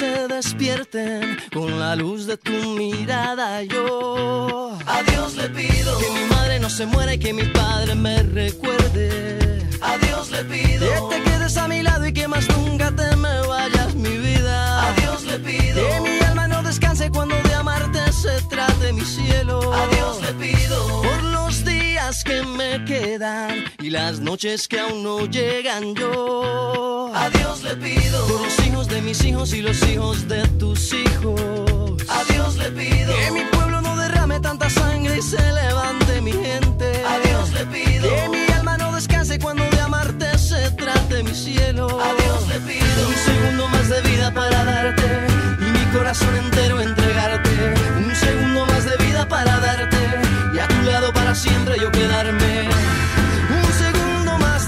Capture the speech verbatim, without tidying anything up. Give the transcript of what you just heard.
se despierten con la luz de tu mirada. Yo a Dios le pido que mi madre no se muera y que mi padre me recuerde. A Dios le pido que te quedes a mi lado y que más nunca te me vayas, mi vida. A Dios le pido que mi alma no descanse cuando de amarte se trate, mi cielo. A Dios le pido por los días que me quedan y las noches que aún no llegan. Yo a Dios le pido por los hijos de mis hijos y los hijos de tus hijos. A Dios le pido que mi pueblo no derrame tanta sangre y se levante mi gente. A Dios le pido que mi alma no descanse cuando de amarte se trate, mi cielo. A Dios le pido un segundo más de vida para darte y mi corazón entero